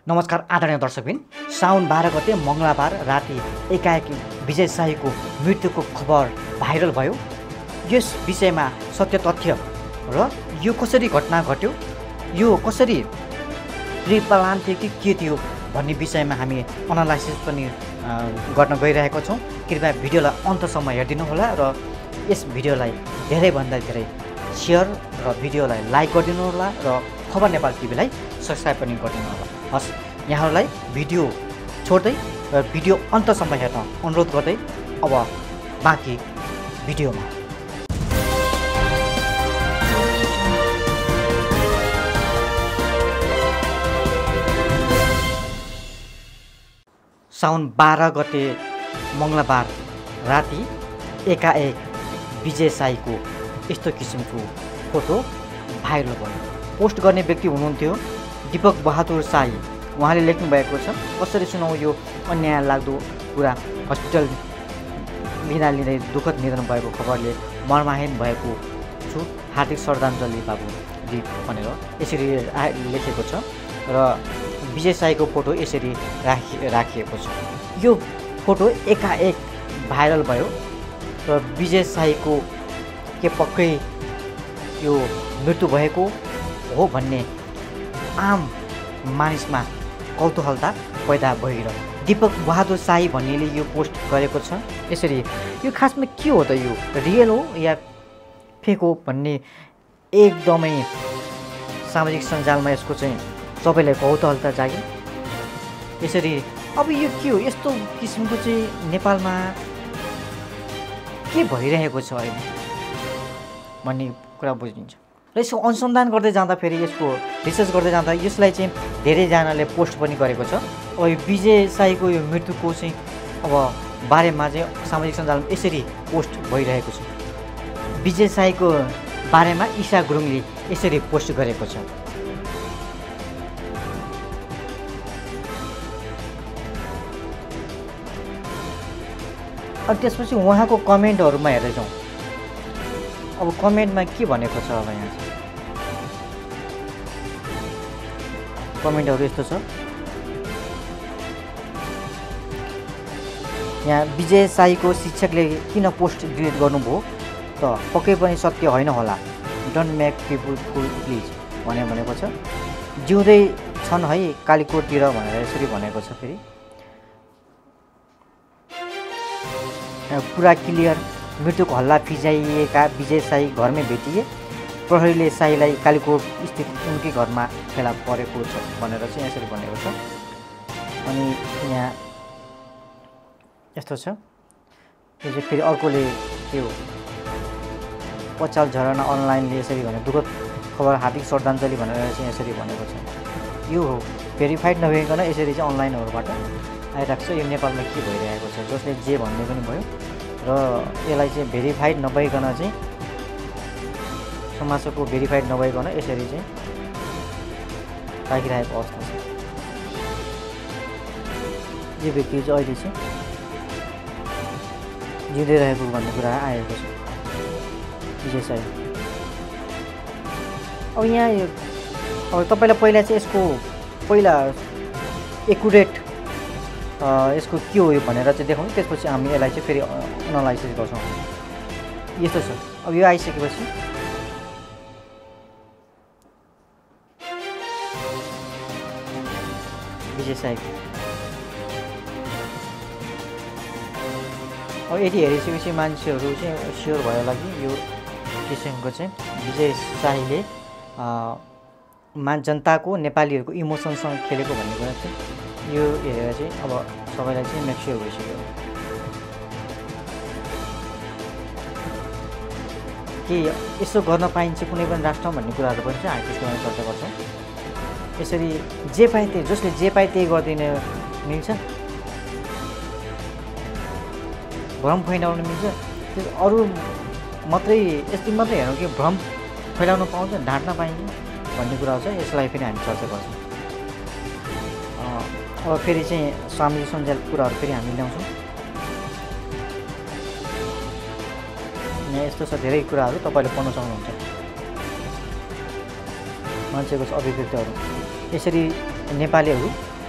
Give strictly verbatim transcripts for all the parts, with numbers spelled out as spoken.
नमस्कार आदरणीय दर्शकबिन, साउन बाह्र गते मङ्गलबार राति एकाएक विजय शाहीको मृत्युको खबर भाइरल भयो। यस विषयमा सत्य तथ्य र यो कसरी घटना घट्यो, यो कसरी प्रिप्लान थियो कि के थियो भन्ने विषयमा हामी एनालाइसिस पनि गर्न गइरहेका छौँ। कृपया भिडियोलाई अन्तसम्म हेरिदिनु होला र यस भिडियोलाई धेरैभन्दा धेरै सेयर र भिडियोलाई लाइक गरिदिनु होला र खबर नेपाल टिभीलाई सब्सक्राइब पनि गरिदिनु होला। हस्, यहाँहरूलाई भिडियो छोड्दै र भिडियो अन्तसम्म हेर्न अनुरोध गर्दै अब बाँकी भिडियोमा। साउन बाह्र गते मङ्गलबार राति एकाएक विजय शाहीको यस्तो किसिमको फोटो भाइरल भयो। पोस्ट गर्ने व्यक्ति हुनुहुन्थ्यो दीपक बहादुर शाही। उहाँले लेख्नु भएको छ, कसरी सुनाउँ यो अन्याय लाग्दो कुरा। हस्पिटल लिँदा लिँदै दुःखद निधन भएको खबरले मर्माहीन भएको छु। हार्दिक श्रद्धाञ्जली बाबुजी भनेर यसरी लेखेको छ र विजय शाहीको फोटो यसरी राखि राखिएको छ। यो फोटो एकाएक भाइरल भयो र विजय शाहीको के पक्कै यो मृत्यु भएको हो भन्ने आम मानिसमा कौतूहलता पैदा भइरह्यो। दीपक बहादुर शाही भन्नेले यो पोस्ट गरेको छ यसरी। यो खासमा के हो त, यो रियल हो या फेक हो भन्ने एकदमै सामाजिक सञ्जालमा यसको चाहिँ सबैलाई कौतूहलता जाग्यो। यसरी अब यो के हो, यस्तो किसिमको चाहिँ नेपालमा के भइरहेको छ अहिले भन्ने कुरा बुझिन्छ। र यसको अनुसन्धान गर्दै जाँदाखेरि, यसको रिसर्च गर्दै जाँदा यसलाई चाहिँ धेरैजनाले पोस्ट पनि गरेको छ। अब यो विजय शाहीको यो मृत्युको चाहिँ अब बारेमा चाहिँ सामाजिक सञ्जालमा यसरी पोस्ट भइरहेको छ। विजय शाहीको बारेमा ईशा गुरुङले यसरी पोस्ट गरेको छ। अब त्यसपछि उहाँको कमेन्टहरूमा हेर्दै जाउँ। अब कमेन्टमा के भनेको छ, अब यहाँ कमेन्टहरू यस्तो छ। यहाँ विजय शाहीको शिक्षकले किन पोस्ट डिलिट गर्नुभयो त, पक्कै पनि सत्य होइन होला। Don't make people fool please भनेर भनेको छ। जिउँदै छन् है कालीकोटतिर भनेर यसरी भनेको छ। फेरि पुरा क्लियर। मृत्युको हल्ला फिजाइएका विजय शाही घरमै भेटिए। प्रहरीले शाहीलाई कालीकोट स्थित उनकै घरमा फेला परेको छ भनेर चाहिँ यसरी भनेको छ। अनि यहाँ यस्तो छ, यो चाहिँ फेरि अर्कोले त्यो पचाल झरना अनलाइनले यसरी भने दुःखद खबर, हार्दिक श्रद्धाञ्जली भनेर चाहिँ यसरी भनेको छ। यो हो भेरिफाइड नभइकन यसरी चाहिँ अनलाइनहरूबाट आइरहेको छ। यो नेपालमा के भइरहेको छ, जसले जे भन्ने पनि भयो र यसलाई चाहिँ भेरिफाइड नभइकन चाहिँ समाजको भेरिफाइड नभइकन यसरी चाहिँ राखिरहेको अवस्था छ। यो व्यक्ति चाहिँ अहिले चाहिँ जिउँदै रहेको भन्ने कुरा आएको छ विजय शाही। अब यहाँ यो अब तपाईँलाई पहिला चाहिँ यसको पहिला एकुरेट यसको के हो यो भनेर चाहिँ देखाउँ, त्यसपछि हामी यसलाई चाहिँ फेरि एनालाइसिस गर्छौँ। यस्तो छ। अब यो आइसकेपछि विजय शाही अब यति हेरिसकेपछि मान्छेहरू चाहिँ स्योर भयो होला कि यो किसिमको चाहिँ विजय शाहीले मा जनताको नेपालीहरूको इमोसनसँग खेलेको भन्ने कुरा चाहिँ यो हेरेर चाहिँ अब सबैलाई चाहिँ मेक्स्योर भइसक्यो कि यसो गर्न पाइन्छ कुनै पनि राष्ट्रमा भन्ने कुराहरू पनि चाहिँ हामी त्यसको बारेमा चर्चा गर्छौँ। यसरी जे पाए त्यही, जसले जे पाए त्यही गरिदिन मिल्छ, भ्रम फैलाउन मिल्छ। त्यो अरू मात्रै यति मात्रै हेरौँ कि भ्रम फैलाउन पाउँछ, ढाँट्न पाइन्छ भन्ने कुरा छ। यसलाई फेरि हामी चर्चा गर्छौँ। अब फेरि चाहिँ सामाजिक सञ्जाल कुराहरू फेरि हामी ल्याउँछौँ। यहाँ यस्तो छ, धेरै कुराहरू तपाईँले पढ्न सक्नुहुन्छ। मान्छेको अभिव्यक्तिहरू यसरी नेपालीहरू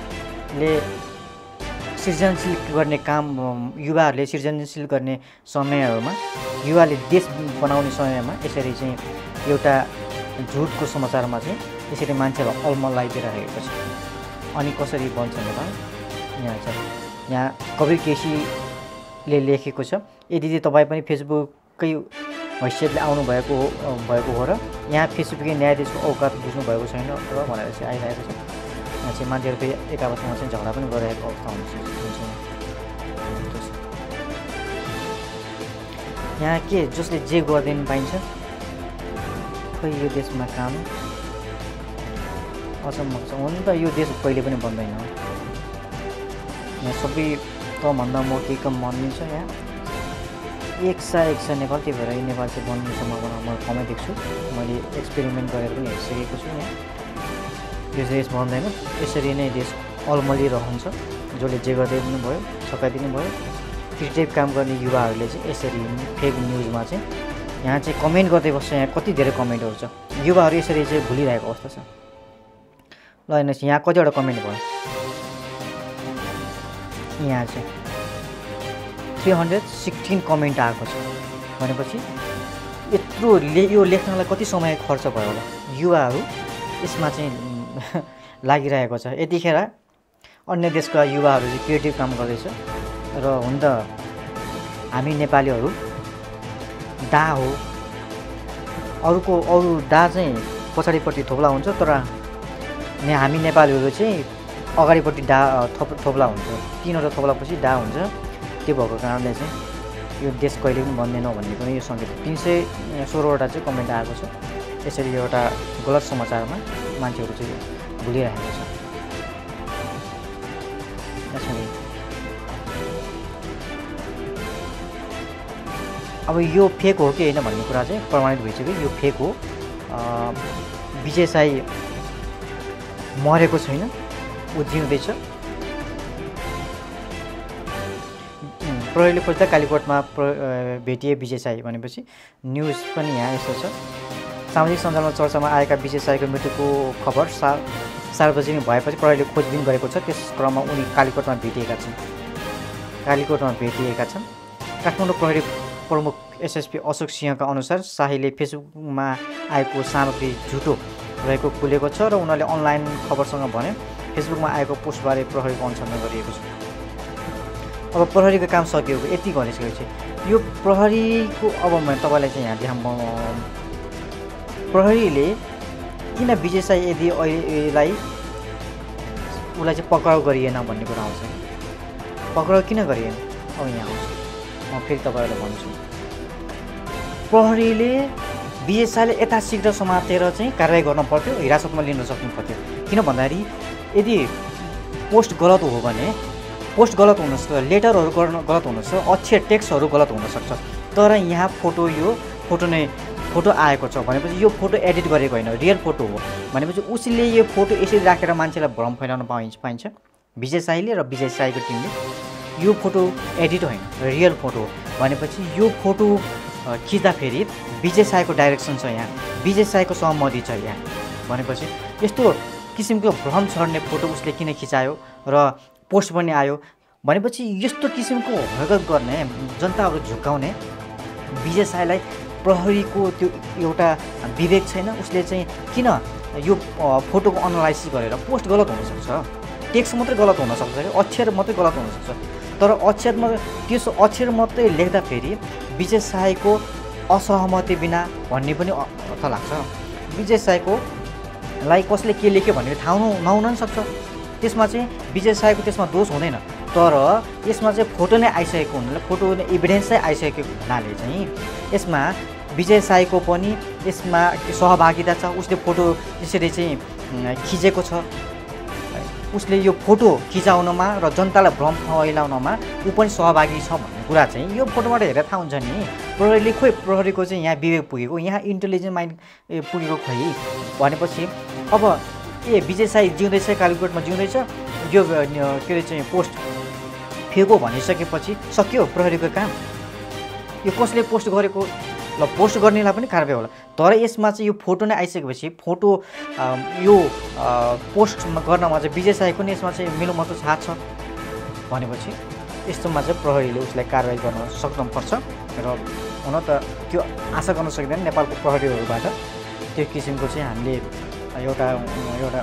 युवाले सृजनशील गर्ने काम युवाहरूले सृजनशील गर्ने समयहरूमा युवाले देश बनाउने समयमा यसरी चाहिँ एउटा झुटको समाचारमा चाहिँ यसरी मान्छेलाई अल्मलाइदिइरहेको छ। अनि कसरी बन्छ नेपाल यहाँ छ। यहाँ कवीर केसीले लेखेको छ, यदि तपाईँ पनि फेसबुककै हैसियतले आउनुभएको हो भएको हो र यहाँ फेसबुकै न्यायाधीशको औकात बुझ्नुभएको छैन र भनेर चाहिँ आइरहेको छ। यहाँ चाहिँ मान्छेहरूको एक आपसमा चाहिँ झगडा पनि गरिरहेको अवस्था हुन्छ। यहाँ के जसले जे गर्दैन पाइन्छ, खै यो देशमा काम अचम्म छ। हुन त यो देश कहिले पनि बन्दैन। यहाँ सबै तभन्दा म के कम बनिन्छ। यहाँ एक सय एक सय नेपाल, त्यही भएर नेपाल चाहिँ बन्ने सम्भावना म कमै देख्छु। मैले एक्सपेरिमेन्ट गरेर पनि हेरिसकेको छु। यहाँ यो देश बन्दैन, यसरी नै देश अल्मलिरहन्छ। जसले जे गर्दै पनि भयो, सकाइदिनु भयो। क्रिएटिभ काम गर्ने युवाहरूले चाहिँ यसरी फेक न्युजमा चाहिँ यहाँ चाहिँ कमेन्ट गर्दै बस्छ। यहाँ कति धेरै कमेन्टहरू छ। युवाहरू यसरी चाहिँ भुलिरहेको अवस्था छ। ल हेर्नुहोस् यहाँ कतिवटा कमेन्ट भयो। यहाँ चाहिँ थ्री हन्ड्रेड सिक्सटिन कमेन्ट आएको छ। भनेपछि यत्रो ले यो लेख्नलाई कति समय खर्च भयो होला। युवाहरू यसमा चाहिँ लागिरहेको छ। यतिखेर अन्य देशका युवाहरू चाहिँ क्रिएटिभ काम गर्दैछ र हुन त हामी नेपालीहरू डा हो, अरूको अरू डा चाहिँ पछाडिपट्टि थोप्ला हुन्छ, तर हामी नेपालीहरू चाहिँ अगाडिपट्टि डा थोप थोप्ला हुन्छ। तिनवटा थोप्लापछि डा हुन्छ। त्यो भएको कारणले चाहिँ यो देश कहिले पनि बन्दैन भन्ने पनि यो सङ्केत। तिन सय सोह्रवटा चाहिँ कमेन्ट आएको छ। यसरी एउटा गलत समाचारमा मान्छेहरू चाहिँ भुलिरहेको छ। यसरी अब यो फेक हो कि होइन भन्ने कुरा चाहिँ प्रमाणित भइसक्यो। यो फेक हो। विजय शाही मरेको छैन, ऊ जिउँदैछ। प्रहरीले खोज्दा कालीकोटमा भेटिए विजय शाही भनेपछि न्युज पनि यहाँ यस्तो छ। सामाजिक सञ्जालमा चर्चामा आएका विजय शाहीको मृत्युको खबर सा सार्वजनिक भएपछि प्रहरीले खोजबिन गरेको छ। त्यस क्रममा उनी कालीकोटमा भेटिएका छन् कालीकोटमा भेटिएका छन् काठमाडौँ प्रहरी प्रमुख एसएसपी अशोक सिंहका अनुसार शाहीले फेसबुकमा आएको सामग्री झुटो रहेको खुलेको छ र उनीहरूले अनलाइन खबरसँग भने फेसबुकमा आएको पोस्टबारे प्रहरीको अनुसन्धान गरिएको छ। अब प्रहरीको काम सकिएको यति भनिसकेपछि यो प्रहरीको अब म तपाईँलाई चाहिँ यहाँ देखाउँ। प्रहरीले किन विजय शाही यदि अहिलेलाई उसलाई चाहिँ पक्राउ गरिएन भन्ने कुरा आउँछ। पक्राउ किन गरिएन अब यहाँ आउँछ। म फेरि तपाईँहरूलाई भन्छु। प्रहरीले विजय शाहीले यथाशीघ्र समातेर चाहिँ कारवाही गर्न पर्थ्यो, हिरासतमा लिन सक्नु पर्थ्यो। किन भन्दाखेरि यदि पोस्ट गलत हो भने पोस्ट गलत हुनसक्छ, लेटरहरू गर्न गलत हुनसक्छ, अक्षर टेक्स्टहरू गलत हुनसक्छ। तर यहाँ फोटो यो फोटो नै फोटो आएको छ भनेपछि यो फोटो एडिट गरेको होइन, रियल फोटो हो भनेपछि उसले यो फोटो यसरी राखेर मान्छेलाई भ्रम फैलाउन पाइन्छ पाइन्छ विजय शाहीले र विजय शाहीको टिमले। यो फोटो एडिट होइन, रियल फोटो हो भनेपछि यो फोटो खिच्दाखेरि विजय शाहीको डाइरेक्सन छ, यहाँ विजय शाहीको सहमति छ यहाँ। भनेपछि यस्तो किसिमको भ्रम छर्ने फोटो उसले किन खिचायो र पोस्ट पनि आयो भनेपछि यस्तो किसिमको हरकत गर्ने, जनताहरू झुकाउने विजय शाहीलाई प्रहरीको त्यो एउटा विवेक छैन। उसले चाहिँ किन यो फोटोको एनालाइसिस गरेर पोस्ट गलत हुनसक्छ, टेक्स्ट मात्रै गलत हुनसक्छ, अक्षर मात्रै गलत हुनसक्छ, तर अक्षर मात्रै त्यसो अक्षर मात्रै लेख्दाखेरि विजय शाहीको असहमति बिना भन्ने पनि अर्थ लाग्छ। विजय शाहीको लाई कसले के लेख्यो भन्ने थाहा नहुन पनि सक्छ। त्यसमा चाहिँ विजय शाहीको त्यसमा दोष हुँदैन, तर यसमा चाहिँ फोटो नै आइसकेको हुनाले, फोटो एभिडेन्स चाहिँ आइसकेको हुनाले चाहिँ यसमा विजय शाहीको पनि यसमा सहभागिता छ। उसले फोटो यसरी चाहिँ खिचेको छ, उसले यो फोटो खिचाउनमा र जनतालाई भ्रम फैलाउनमा ऊ पनि सहभागी छ भन्ने कुरा चाहिँ यो फोटोबाट हेरेर थाहा हुन्छ नि। प्रहरीले खोइ प्रहरीको चाहिँ यहाँ विवेक पुगेको, यहाँ इन्टेलिजेन्ट माइन्ड पुगेको खोइ भनेपछि अब ए विजय शाही जिउँदैछ, कालीकोटमा जिउँदैछ, यो के अरे चाहिँ पोस्ट फेको भनिसकेपछि सक्यो प्रहरीको काम। यो कसले पोस्ट गरेको ल पोस्ट गर्नेलाई पनि कारबाही होला। तर यसमा चाहिँ यो फोटो नै आइसकेपछि फोटो यो पोस्ट गर्नमा चाहिँ विजय शाहीको नि यसमा चाहिँ मिलोमतो हात छ भनेपछि यस्तोमा चाहिँ प्रहरीले उसलाई कारबाही गर्न सक्नुपर्छ र हुन त त्यो आशा गर्न सक्दैन नेपालको प्रहरीहरूबाट। त्यो किसिमको चाहिँ हामीले एउटा एउटा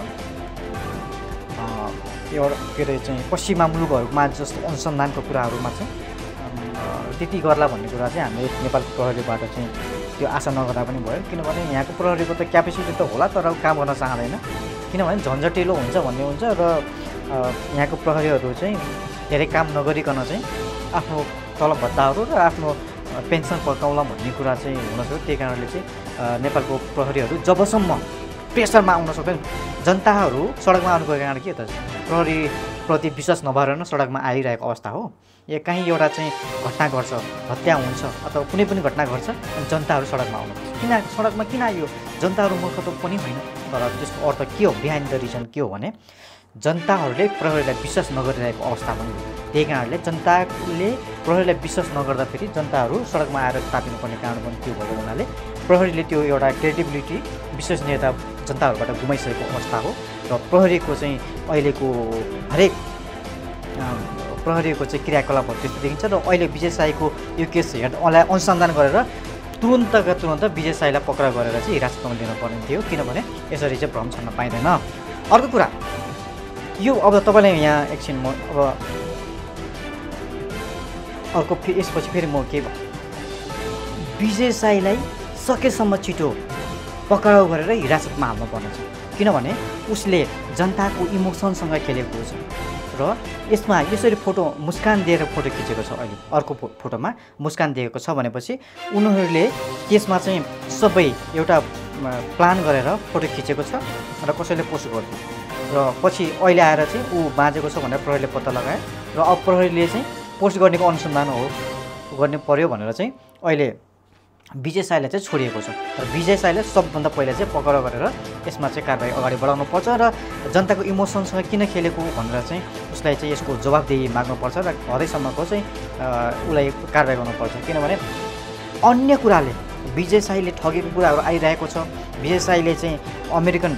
एउटा के अरे चाहिँ पश्चिमा मुलुकहरूमा जस्तो अनुसन्धानको कुराहरूमा चाहिँ त्यति गर्ला भन्ने कुरा चाहिँ हामीले नेपालको प्रहरीबाट चाहिँ त्यो आशा नगर्दा पनि भयो। किनभने यहाँको प्रहरीको त क्यापेसिटी त होला तर काम गर्न चाहँदैन, किनभने झन्झटिलो हुन्छ भन्ने हुन्छ र यहाँको प्रहरीहरू चाहिँ धेरै काम नगरिकन चाहिँ आफ्नो तलब भत्ताहरू र आफ्नो पेन्सन पकाउला भन्ने कुरा चाहिँ हुनसक्छ। त्यही कारणले चाहिँ नेपालको प्रहरीहरू जबसम्म प्रेसरमा आउन सक्दैन, जनताहरू सडकमा आउनुको कारण के त प्रहरीप्रति विश्वास नभएर न सडकमा आइरहेको अवस्था हो। या कहीँ एउटा चाहिँ घटना घट्छ, हत्या हुन्छ अथवा कुनै पनि घटना घट्छ अनि जनताहरू सडकमा आउनुपर्छ। किन सडकमा किन आयो? जनताहरू मूर्ख त पनि होइन, तर त्यसको अर्थ के हो, बिहाइन्ड द रिजन के हो भने जनताहरूले प्रहरीलाई विश्वास नगरिरहेको अवस्था पनि हो। त्यही कारणले जनताले प्रहरीलाई विश्वास नगर्दाखेरि जनताहरू सडकमा आएर तापिनुपर्ने कारण पनि त्यो भएको हुनाले प्रहरीले त्यो एउटा क्रेडिबिलिटी विश्वसनीयता जनताहरूबाट गुमाइसकेको अवस्था हो। र प्रहरीको चाहिँ अहिलेको हरेक प्रहरीको चाहिँ क्रियाकलापहरू त्यस्तो देखिन्छ। र अहिले विजय शाहीको यो केस हेर्दा अनुसन्धान गरेर तुरुन्तका तुरन्त विजय शाहीलाई पक्राउ गरेर चाहिँ हिरासतमा लिनुपर्ने थियो, किनभने यसरी चाहिँ भ्रम छर्न पाइँदैन। अर्को कुरा यो अब तपाईँलाई यहाँ एकछिन म अब अर्को फेरि यसपछि फेरि म के विजय शाहीलाई सकेसम्म छिटो पक्राउ गरेर हिरासतमा हाल्नुपर्ने छ, किनभने उसले जनताको इमोसनसँग खेलेको छ। र यसमा यसरी फोटो मुस्कान दिएर फोटो खिचेको छ। अहिले अर्को फोटोमा मुस्कान दिएको छ भनेपछि उनीहरूले त्यसमा चाहिँ सबै एउटा प्लान गरेर फोटो खिचेको छ र कसैले पोस्ट गरिदियो र पछि अहिले आएर चाहिँ ऊ बाँचेको छ भनेर प्रहरीले पत्ता लगायो र अब प्रहरीले चाहिँ पोस्ट गर्नेको अनुसन्धान हो गर्ने पर्यो भनेर चाहिँ अहिले विजय शाहीलाई चाहिँ छोडिएको छ। र विजय शाहीलाई सबभन्दा पहिला चाहिँ पक्राउ गरेर यसमा चाहिँ कारबाही अगाडि बढाउनु पर्छ र जनताको इमोसनसँग किन खेलेको भनेर चाहिँ उसलाई चाहिँ यसको जवाबदेही माग्नुपर्छ र हदैसम्मको चाहिँ उसलाई कारबाही गर्नुपर्छ। किनभने अन्य कुराले विजय शाहीले ठगेको कुराहरू आइरहेको छ। विजय शाहीले चाहिँ American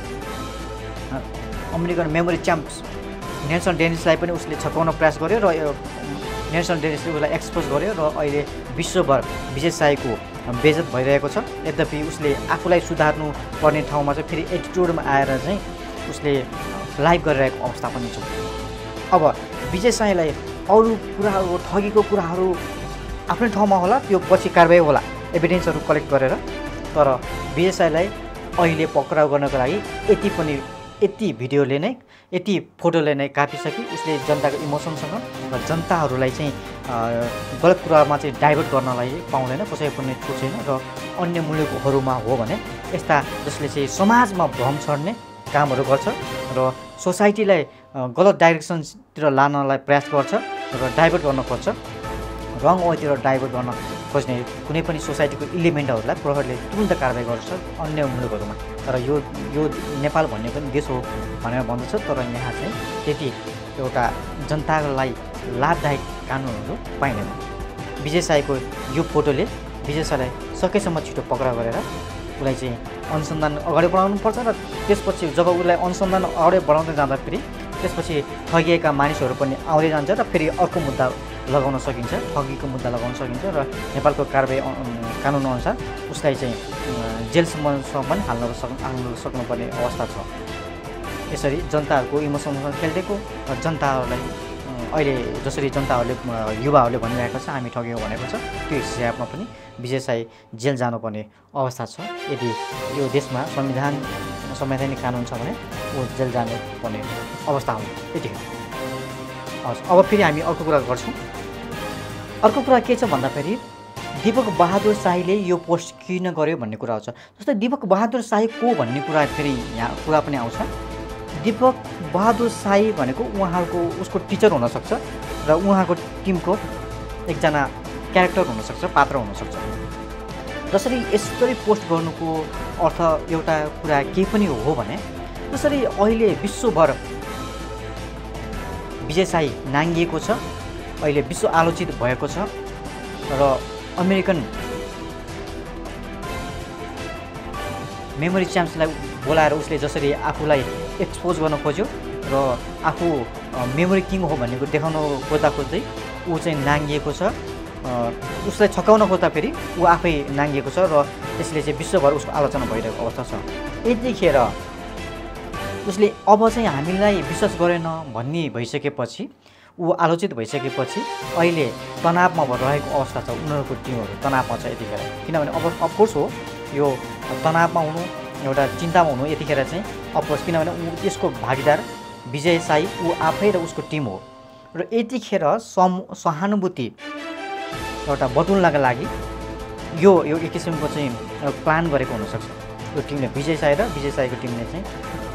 American memory champs Nelson डेनिसलाई पनि उसले छकाउन प्रयास गर्यो र नेल्सन डेनिसले उसलाई एक्सपोज गर्यो र अहिले विश्वभर विजय शाहीको बेइज्जत भइरहेको छ। यद्यपि उसले आफूलाई सुधार्नु पर्ने ठाउँमा चाहिँ फेरि एटिट्युडमा आएर चाहिँ उसले लाइभ गरिरहेको अवस्था पनि छ। अब विजय शाहीलाई अरू कुराहरू ठगेको कुराहरू आफ्नै ठाउँमा होला, त्यो पछि कारबाही होला एभिडेन्सहरू कलेक्ट गरेर। तर विजय शाहीलाई अहिले पक्राउ गर्नको लागि यति पनि यति भिडियोले नै यति फोटोले नै काटिसकि उसले जनताको इमोसनसँग र जनताहरूलाई चाहिँ गलत कुरामा चाहिँ डाइभर्ट गर्नलाई पाउँदैन, कसै पनि छुट छैन। र अन्य मुलुकहरूमा हो भने यस्ता जसले चाहिँ समाजमा भ्रम छर्ने कामहरू गर्छ र सोसाइटीलाई गलत डाइरेक्सनतिर लानलाई प्रयास गर्छ र डाइभर्ट गर्न खोज्छ, रङ वेतिर डाइभर्ट गर्न खोज्ने कुनै पनि सोसाइटीको इलिमेन्टहरूलाई प्रहरीले तुरन्त कारबाही गर्छ अन्य मुलुकहरूमा। तर यो यो नेपाल भन्ने पनि देश हो भनेर भन्दछ, तर यहाँ चाहिँ त्यति एउटा जनतालाई लाभदायक कानुनहरू पाइँदैन। विजय शाहीको यो फोटोले विजय शाहीलाई सकेसम्म छिटो पक्राउ गरेर उसलाई चाहिँ अनुसन्धान अगाडि बढाउनुपर्छ र त्यसपछि जब उसलाई अनुसन्धान अगाडि बढाउँदै जाँदा फेरि त्यसपछि ठगिएका मानिसहरू पनि आउँदै जान्छ र फेरि अर्को मुद्दा लगाउन सकिन्छ, ठगीको मुद्दा लगाउन सकिन्छ र नेपालको कारबाही कानुनअनुसार उसलाई चाहिँ जेलसम्मसम्म पनि हाल्न सक् हाल्न सक्नुपर्ने अवस्था छ। यसरी जनताहरूको इमोसनसँग खेलिदिएको र जनताहरूलाई अहिले जसरी जनताहरूले युवाहरूले भनिरहेको छ हामी ठग्यौँ भनेको छ, त्यो हिसाबमा पनि विजय शाही जेल जानुपर्ने अवस्था छ। यदि यो देशमा संविधान संवैधानिक कानुन छ भने ऊ जेल जानुपर्ने अवस्था हो। यतिखेर हस्, अब फेरि हामी अर्को कुरा गर्छौँ। अर्को कुरा के छ भन्दाखेरि दीपक बहादुर शाहीले यो पोस्ट किन गर्यो भन्ने कुरा आउँछ। जस्तै दीपक बहादुर शाही को भन्ने कुरा फेरि यहाँ कुरा पनि आउँछ। दीपक बहादुर शाही भनेको उहाँको उसको टिचर हुनसक्छ र उहाँको टिमको एकजना क्यारेक्टर हुनसक्छ, पात्र हुनसक्छ। जसरी यसरी पोस्ट गर्नुको अर्थ एउटा कुरा के पनि हो भने जसरी अहिले विश्वभर विजय शाही नाङ्गिएको छ, अहिले विश्व आलोचित भएको छ र अमेरिकन मेमोरी च्याम्प्सलाई बोलाएर उसले जसरी आफूलाई एक्सपोज गर्न खोज्यो र आफू मेमोरी किङ हो भन्ने देखाउन खोज्दा खोज्दै ऊ चाहिँ नाङ्गिएको छ। उसलाई छकाउन खोज्दा फेरि ऊ आफै नाङ्गिएको छ र त्यसले चाहिँ विश्वभर उसको आलोचना भइरहेको अवस्था छ। यतिखेर उसले अब चाहिँ हामीलाई विश्वास गरेन भन्ने भइसकेपछि ऊ आलोचित भइसकेपछि अहिले तनावमा रहेको अवस्था छ। उनीहरूको टिमहरू तनावमा छ यतिखेर, किनभने अब अफकोर्स हो यो तनावमा हुनु एउटा चिन्तामा हुनु यतिखेर चाहिँ अफकोर्स, किनभने ऊ यसको भागीदार विजय शाही ऊ आफै र उसको टिम हो र यतिखेर सम सहानुभूति एउटा बटुल्नका लागि यो यो एक किसिमको चाहिँ प्लान गरेको हुनसक्छ यो टिमले, विजय शाही र विजय शाहीको टिमले चाहिँ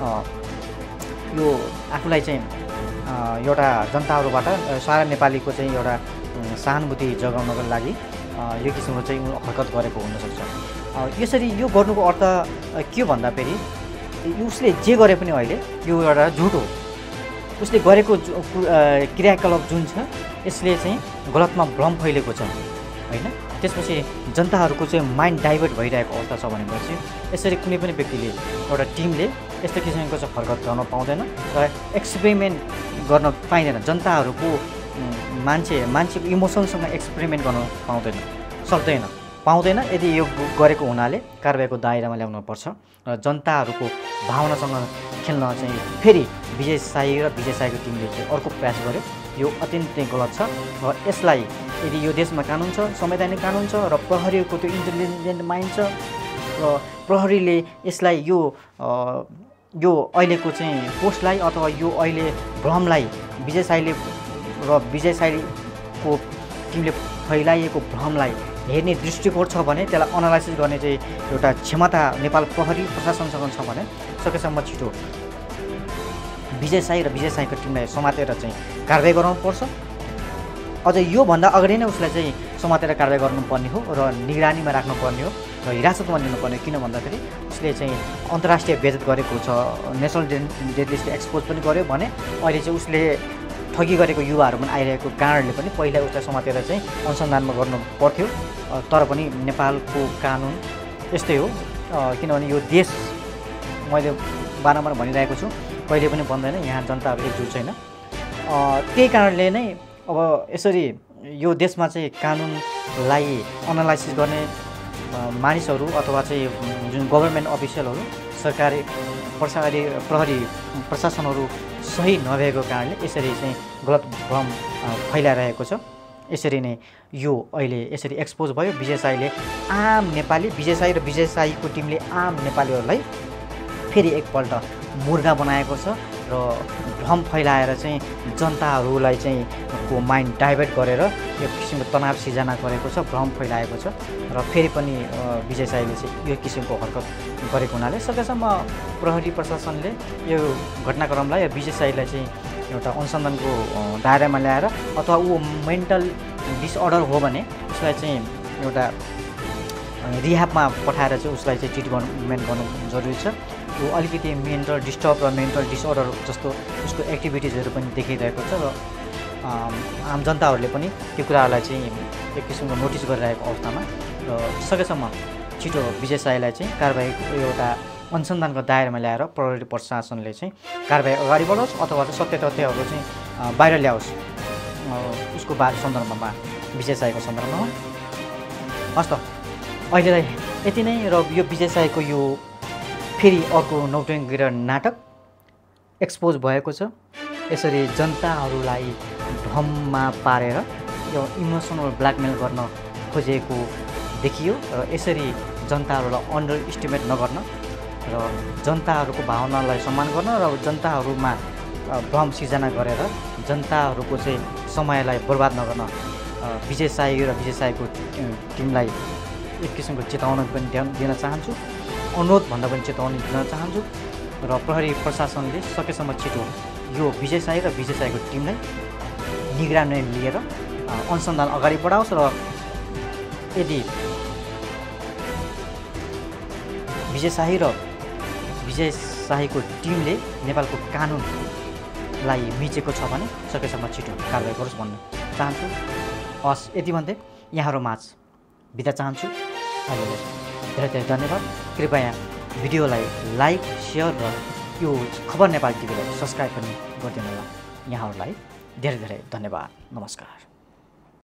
यो आफूलाई चाहिँ एउटा जनताहरूबाट सारा नेपालीको चाहिँ एउटा सहानुभूति जगाउनको लागि यो किसिमको चाहिँ हरकत गरेको हुनसक्छ। यसरी यो गर्नुको अर्थ के भन्दा फेरि उसले जे गरे पनि अहिले यो एउटा झुट हो। उसले गरेको क्रियाकलाप जुन छ यसले चाहिँ गलतमा भ्रम फैलेको छ होइन। त्यसपछि जनताहरूको चाहिँ माइन्ड डाइभर्ट भइरहेको अवस्था छ भनेपछि यसरी कुनै पनि व्यक्तिले एउटा टिमले यस्तो किसिमको चाहिँ हरकत गर्न पाउँदैन र एक्सपेरिमेन्ट गर्न पाइँदैन। जनताहरूको मान्छे मान्छेको इमोसनसँग एक्सपेरिमेन्ट गर्न पाउँदैन सक्दैन पाउँदैन यदि यो गरेको हुनाले कारबाहीको दायरामा ल्याउनुपर्छ र जनताहरूको भावनासँग खेल्न चाहिँ फेरि विजय शाही र विजय शाहीको टिमले चाहिँ अर्को प्रयास गर्यो। यो अत्यन्तै गलत छ र यसलाई यदि यो देशमा कानुन छ, संवैधानिक कानुन छ र प्रहरीको त्यो इन्टेलिजेन्ट माइन्ड छ र प्रहरीले यसलाई यो यो अहिलेको चाहिँ पोस्टलाई अथवा यो अहिले भ्रमलाई विजय शाहीले र विजय शाहीको टिमले फैलाइएको भ्रमलाई हेर्ने दृष्टिकोण छ भने त्यसलाई एनालाइसिस गर्ने चाहिँ एउटा क्षमता नेपाल प्रहरी प्रशासनसँग छ भने सकेसम्म छिटो विजय शाही र विजय शाहीको टिमलाई समातेर चाहिँ कारबाही गराउनुपर्छ। अझ योभन्दा अगाडि नै उसलाई चाहिँ समातेर कारबाही गर्नुपर्ने हो र निगरानीमा राख्नुपर्ने हो र हिरासतमा लिनुपर्ने हो। किन भन्दाखेरि उसले चाहिँ अन्तर्राष्ट्रिय बेइज्जत गरेको छ, नेसनल डेथ लिस्टले एक्सपोज पनि गर्यो भने अहिले चाहिँ उसले ठगी गरेको युवाहरू पनि आइरहेको कारणले पनि पहिला उसलाई समातेर चाहिँ अनुसन्धानमा गर्नु पर्थ्यो। तर पनि नेपालको कानुन यस्तै हो, किनभने यो देश मैले बारम्बार भनिरहेको छु कहिले पनि बन्दैन, यहाँ जनताहरू एकजुट छैन। त्यही कारणले नै अब यसरी यो देशमा चाहिँ कानुनलाई एनालाइसिस गर्ने मानिसहरू अथवा चाहिँ जुन गभर्मेन्ट अफिसियलहरू सरकारी प्रशासरी प्रहरी प्रशासनहरू सही नभएको कारणले यसरी चाहिँ गलत भ्रम फैलाइरहेको छ। यसरी नै यो अहिले यसरी एक्सपोज भयो। विजय शाहीले आम नेपाली विजय शाही र विजय शाहीको टिमले आम नेपालीहरूलाई फेरि एकपल्ट मुर्गा बनाएको छ र भ्रम फैलाएर चाहिँ जनताहरूलाई चाहिँ को माइन्ड डाइभर्ट गरेर यो किसिमको तनाव सिर्जना गरेको छ, भ्रम फैलाएको छ र फेरि पनि विजय शाहीले चाहिँ यो किसिमको हरकत गरेको हुनाले सकेसम्म प्रहरी प्रशासनले यो घटनाक्रमलाई विजय शाहीलाई चाहिँ एउटा अनुसन्धानको दायरामा ल्याएर अथवा ऊ मेन्टल डिसअर्डर हो भने उसलाई चाहिँ एउटा रिह्याबमा पठाएर चाहिँ उसलाई चाहिँ ट्रिटमेन्ट गर्नु जरुरी छ। ऊ अलिकति मेन्टल डिस्टर्ब र मेन्टल डिसअर्डर जस्तो उसको एक्टिभिटिजहरू पनि देखिरहेको छ र आम जनताहरूले पनि त्यो कुराहरूलाई चाहिँ एक किसिमको नोटिस गरिरहेको अवस्थामा र सकेसम्म छिटो विजय शाहीलाई चाहिँ कारबाहीको एउटा अनुसन्धानको दायरामा ल्याएर प्रहरी प्रशासनले चाहिँ कारबाही अगाडि बढोस् अथवा चाहिँ सत्य तथ्यहरू चाहिँ बाहिर ल्याओस् उसको बारे सन्दर्भमा विजय शाहीको सन्दर्भमा। हस् त अहिलेलाई यति नै र यो विजय शाहीको यो फेरि अर्को नौटङ्की नाटक एक्सपोज भएको छ। यसरी जनताहरूलाई भ्रममा पारेर यो इमोसनल ब्ल्याकमेल गर्न खोजेको देखियो र यसरी जनताहरूलाई अन्डर इस्टिमेट नगर्न र जनताहरूको भावनालाई सम्मान गर्न र जनताहरूमा भ्रम सिर्जना गरेर जनताहरूको चाहिँ समयलाई बर्बाद नगर्न विजय शाही र विजय शाहीको टिमलाई एक किसिमको चेतावनी पनि दिन चाहन्छु, अनुरोध भन्दा पनि चेतावनी दिन चाहन्छु र प्रहरी प्रशासनले सकेसम्म छिटो यो विजय शाही र विजय शाहीको टिमलाई निगरानी लिएर अनुसन्धान अगाडि बढाओस् र यदि विजय शाही र विजय शाहीको टिमले नेपालको कानुनलाई मिचेको छ भने सकेसम्म छिटो कारबाही गरोस् भन्न चाहन्छु। हस् यति भन्दै यहाँहरू माझ बिदा चाहन्छु। अहिले धेरै धेरै धन्यवाद। कृपया भिडियोलाई लाइक सेयर र यो खबर नेपाल टिभीलाई सब्सक्राइब पनि गरिदिनु होला। यहाँहरूलाई धेरै धेरै धन्यवाद। नमस्कार।